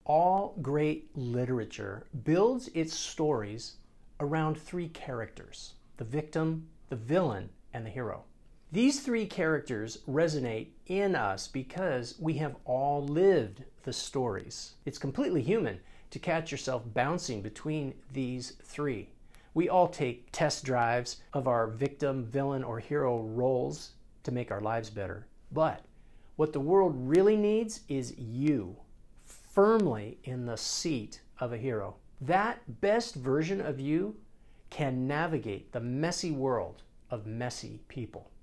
All great literature builds its stories around three characters: the victim, the villain, and the hero. These three characters resonate in us because we have all lived the stories. It's completely human to catch yourself bouncing between these three. We all take test drives of our victim, villain, or hero roles to make our lives better. But what the world really needs is you, firmly in the seat of a hero. That best version of you can navigate the messy world of messy people.